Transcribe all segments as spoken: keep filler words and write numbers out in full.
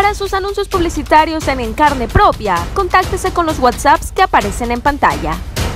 Para sus anuncios publicitarios en En Carne Propia, contáctese con los WhatsApps que aparecen en pantalla.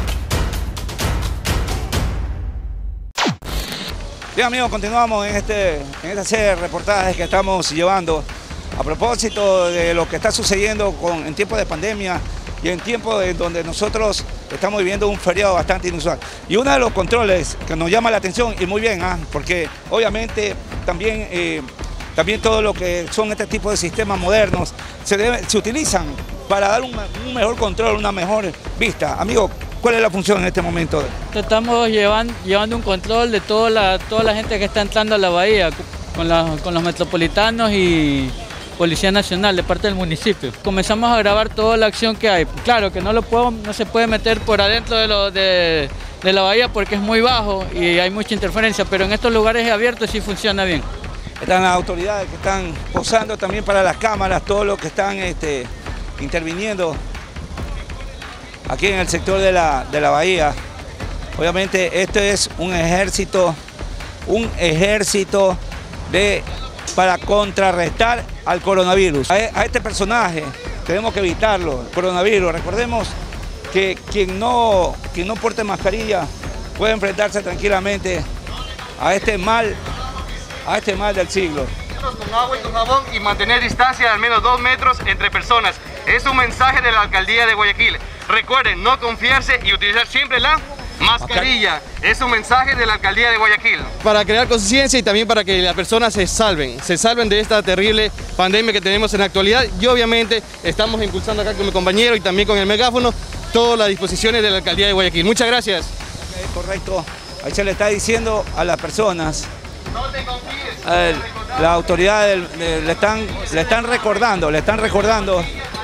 Bien amigos, continuamos en, este, en esta serie de reportajes que estamos llevando a propósito de lo que está sucediendo con, en tiempos de pandemia y en tiempos en donde nosotros estamos viviendo un feriado bastante inusual. Y uno de los controles que nos llama la atención, y muy bien, ¿eh? porque obviamente también, eh, también todo lo que son este tipo de sistemas modernos se, debe, se utilizan para dar un, un mejor control, una mejor vista. Amigo, ¿cuál es la función en este momento? Estamos llevando, llevando un control de toda la, toda la gente que está entrando a la bahía, con, la, con los metropolitanos y Policía Nacional de parte del municipio. Comenzamos a grabar toda la acción que hay. Claro que no, lo puedo, no se puede meter por adentro de, lo, de, de la bahía porque es muy bajo y hay mucha interferencia, pero en estos lugares abiertos sí funciona bien. Están las autoridades que están posando también para las cámaras, todos los que están este, interviniendo aquí en el sector de la, de la bahía. Obviamente esto es un ejército, un ejército de, para contrarrestar al coronavirus. A, a este personaje tenemos que evitarlo, el coronavirus. Recordemos que quien no, quien no porte mascarilla puede enfrentarse tranquilamente a este mal, a este mal del siglo. Con agua y con jabón y mantener distancia de al menos dos metros entre personas. Es un mensaje de la Alcaldía de Guayaquil. Recuerden no confiarse y utilizar siempre la mascarilla. Es un mensaje de la Alcaldía de Guayaquil. Para crear conciencia y también para que las personas se salven, se salven de esta terrible pandemia que tenemos en la actualidad. Y obviamente estamos impulsando acá con mi compañero y también con el megáfono todas las disposiciones de la Alcaldía de Guayaquil. Muchas gracias. Okay, correcto. Ahí se le está diciendo a las personas. No te confíes. El, la autoridad del, de, le, están, le están recordando, le están recordando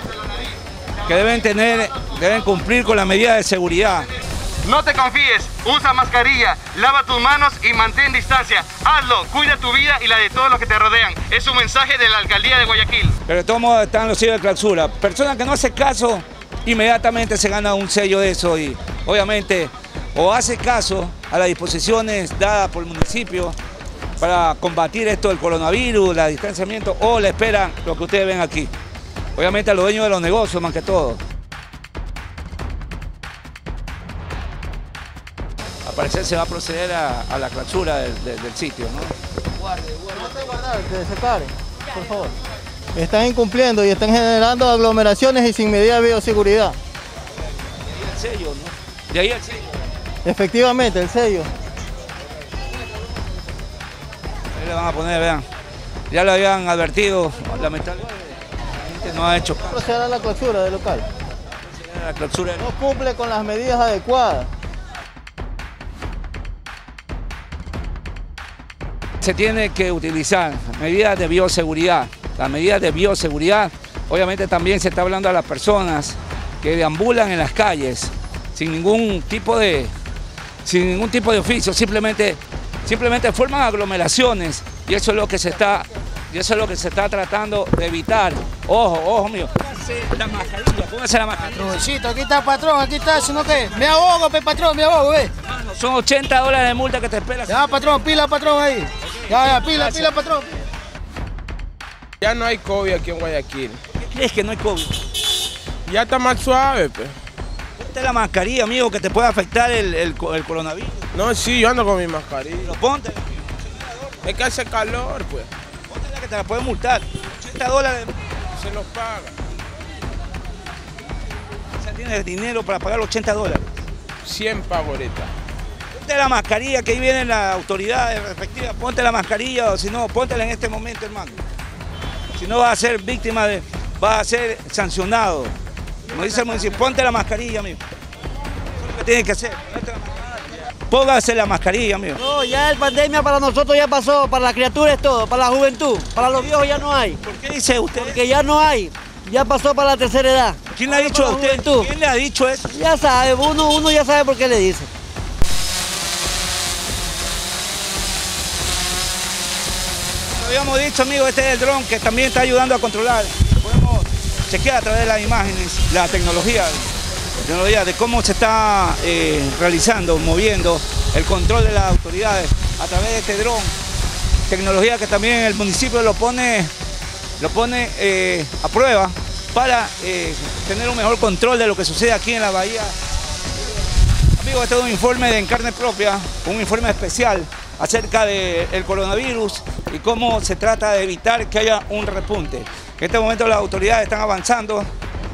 que deben tener, deben cumplir con las medidas de seguridad. No te confíes, usa mascarilla, lava tus manos y mantén distancia. Hazlo, cuida tu vida y la de todos los que te rodean. Es un mensaje de la Alcaldía de Guayaquil. Pero de todos modos están los sellos de clausura. Persona que no hace caso, inmediatamente se gana un sello de eso y obviamente o hace caso a las disposiciones dadas por el municipio para combatir esto del coronavirus, el distanciamiento, o le esperan lo que ustedes ven aquí. Obviamente a los dueños de los negocios más que todo. Al parecer se va a proceder a, a la clausura del, del, del sitio, ¿no? Guarde, guarde. No te guardar, que se pare, por favor. Están incumpliendo y están generando aglomeraciones y sin medida de bioseguridad. De ahí el sello, ¿no? De ahí el sello. Efectivamente, el sello. Ahí le van a poner, vean. Ya lo habían advertido, lamentablemente la gente no ha hecho caso. Proceder a la clausura del local. A la clausura. No cumple con las medidas adecuadas. Se tiene que utilizar medidas de bioseguridad. Las medidas de bioseguridad, obviamente también se está hablando a las personas que deambulan en las calles sin ningún tipo de, sin ningún tipo de oficio, simplemente, simplemente forman aglomeraciones y eso es lo que se está, y eso es lo que se está tratando de evitar. Ojo, ojo mío. Póngase la mascarilla, póngase la mascarilla. Patroncito, aquí está patrón, aquí está, sino que me ahogo, pe, patrón, me ahogo, ve. Hermano, son ochenta dólares de multa que te esperas. Ya, patrón, pila, patrón, ahí. Ya, ya, pila, Gracias. pila, patrón. Ya no hay COVID aquí en Guayaquil. ¿Qué crees que no hay COVID? Ya está más suave, pues. Ponte la mascarilla, amigo, que te puede afectar el, el, el coronavirus. No, sí, yo ando con mi mascarilla. Pero ponte, Es que hace calor, pues. ponte que te la pueden multar. ochenta dólares. Se los paga. O sea, tienes dinero para pagar ochenta dólares. cien pago ahorita. Ponte la mascarilla, que ahí vienen las autoridades respectivas. Ponte la mascarilla, o si no, póntela en este momento, hermano. Si no, vas a ser víctima de, vas a ser sancionado. Como dice el municipio, ponte la mascarilla, amigo. Eso es lo que tienes que hacer. Ponte la mascarilla. Póngase la mascarilla, amigo. No, ya el pandemia para nosotros ya pasó, para las criaturas es todo, para la juventud, para los viejos ya no hay. ¿Por qué dice usted? Porque ya no hay, ya pasó para la tercera edad. ¿Quién le ha dicho a Para la usted? juventud. ¿Quién le ha dicho eso? Ya sabe, uno, uno ya sabe por qué le dice. Lo habíamos dicho, amigo, este es el dron que también está ayudando a controlar. Podemos chequear a través de las imágenes la tecnología, la tecnología de cómo se está eh, realizando, moviendo el control de las autoridades a través de este dron. Tecnología que también el municipio lo pone lo pone eh, a prueba para eh, tener un mejor control de lo que sucede aquí en la bahía. Amigos, este es un informe de En Carne Propia, un informe especial acerca del coronavirus y cómo se trata de evitar que haya un repunte. En este momento las autoridades están avanzando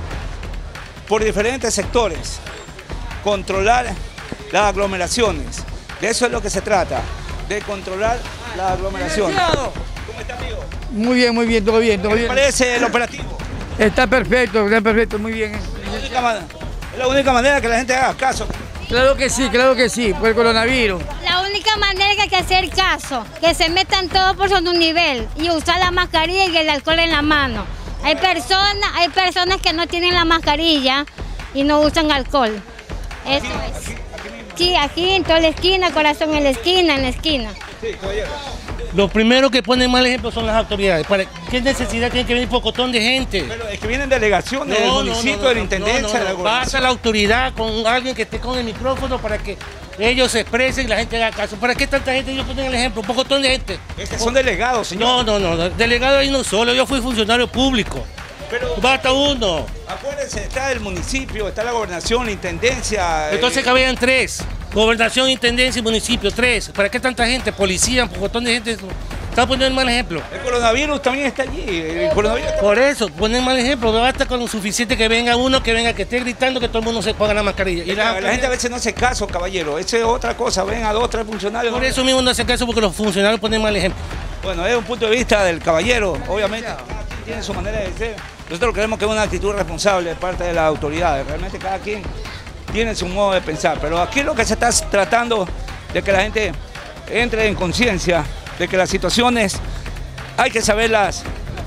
por diferentes sectores, controlar las aglomeraciones. De eso es lo que se trata, de controlar las aglomeraciones. ¿Cómo está, amigo? Muy bien, muy bien, todo bien, todo ¿Qué bien. le parece el operativo? Está perfecto, está perfecto, muy bien. Es la única, es la única manera que la gente haga caso. Claro que sí, claro que sí, por el coronavirus. La única manera que hay que hacer caso, que se metan todos por su nivel y usar la mascarilla y el alcohol en la mano. Hay personas, hay personas que no tienen la mascarilla y no usan alcohol. Eso es. Sí, aquí en toda la esquina, corazón, en la esquina, en la esquina. Sí, caballero. Lo primero que ponen mal ejemplo son las autoridades. ¿Para qué necesidad tiene que venir pocotón de gente? Pero es que vienen delegaciones del municipio, no, no, no, de la intendencia, no, no, no. de la gobernación. Pasa la autoridad con alguien que esté con el micrófono para que ellos se expresen y la gente haga caso. ¿Para qué tanta gente? Ellos ponen el ejemplo, un pocotón de gente. Es que son delegados, señor. No, no, no, delegado ahí no solo, yo fui funcionario público. Pero basta uno. Acuérdense, está el municipio, está la gobernación, la intendencia. Entonces eh... cabían tres. Gobernación, intendencia y municipio, tres. ¿Para qué tanta gente? Policía, un montón de gente. Está poniendo el mal ejemplo. El coronavirus también está allí. El coronavirus está... Por eso, ponen mal ejemplo. No basta con lo suficiente que venga uno, que venga, que esté gritando que todo el mundo se ponga la mascarilla. Y la, la, la gente a veces no hace caso, caballero. Esa es otra cosa. Ven a dos, tres funcionarios. Por eso mismo no hace caso, porque los funcionarios ponen mal ejemplo. Bueno, es un punto de vista del caballero, obviamente. Cada quien tiene su manera de ser. Nosotros creemos que es una actitud responsable de parte de las autoridades. Realmente cada quien tiene su modo de pensar, pero aquí lo que se está tratando de que la gente entre en conciencia de que las situaciones hay que saberlas.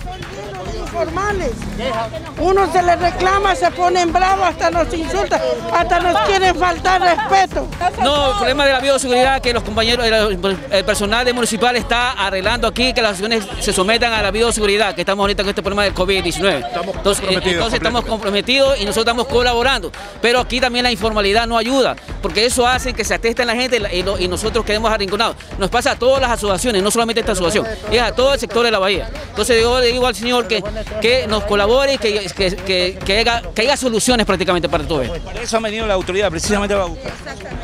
Informales. Uno se les reclama, se ponen bravos, hasta nos insultan, hasta nos quieren faltar respeto. No, el problema de la bioseguridad que los compañeros, el personal de municipal está arreglando aquí, que las acciones se sometan a la bioseguridad, que estamos ahorita con este problema del COVID diecinueve. Estamos entonces, entonces estamos comprometidos y nosotros estamos colaborando. Pero aquí también la informalidad no ayuda, porque eso hace que se ateste la gente y, lo, y nosotros quedemos arrinconados. Nos pasa a todas las asociaciones, no solamente esta asociación, es a todo el sector de la bahía. Entonces yo le digo al señor que que nos colabore y que, que, que, que, haya, que haya soluciones prácticamente para todo esto. Para eso ha venido la autoridad, precisamente para buscar.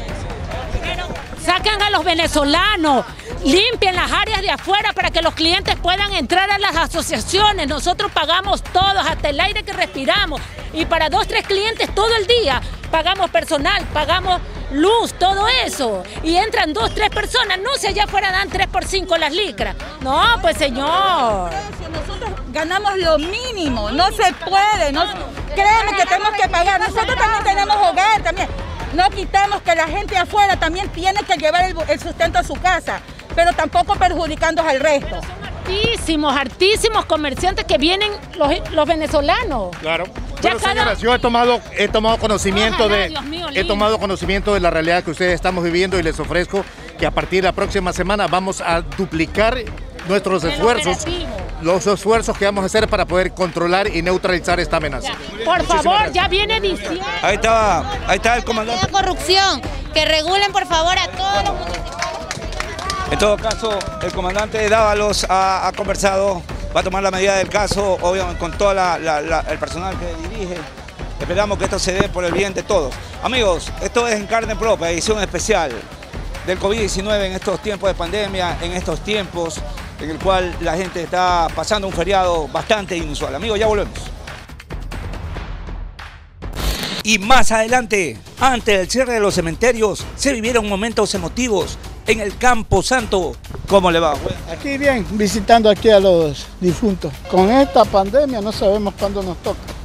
Sacan a los venezolanos, limpien las áreas de afuera para que los clientes puedan entrar a las asociaciones. Nosotros pagamos todos, hasta el aire que respiramos. Y para dos, tres clientes todo el día pagamos personal, pagamos luz, todo eso. Y entran dos, tres personas, no sé, allá afuera dan tres por cinco las licras. No, pues señor. Nosotros ganamos lo mínimo, no se puede. No, créeme que tenemos que pagar. Nosotros también tenemos hogar, también. No quitamos que la gente afuera también tiene que llevar el, el sustento a su casa, pero tampoco perjudicando al resto. Hartísimos, hartísimos comerciantes que vienen los, los venezolanos. Claro. Ya Bueno, cada... señoras, yo he tomado, he tomado conocimiento Ojalá, de, Dios mío, he tomado conocimiento de la realidad que ustedes estamos viviendo y les ofrezco que a partir de la próxima semana vamos a duplicar nuestros El esfuerzos, operativo. los esfuerzos que vamos a hacer para poder controlar y neutralizar esta amenaza. Ya. Por favor, ya viene diciendo. Ahí está, ahí está el comandante. La corrupción, que regulen por favor a todos los municipios. En todo caso, el comandante Dávalos ha, ha conversado, va a tomar la medida del caso, obviamente con todo la, la, la, el personal que dirige. Esperamos que esto se dé por el bien de todos. Amigos, esto es En Carne Propia, edición especial del COVID diecinueve en estos tiempos de pandemia, en estos tiempos en el cual la gente está pasando un feriado bastante inusual. Amigos, ya volvemos. Y más adelante, antes del cierre de los cementerios, se vivieron momentos emotivos en el Campo Santo. ¿Cómo le va? Aquí bien, visitando aquí a los difuntos. Con esta pandemia no sabemos cuándo nos toca.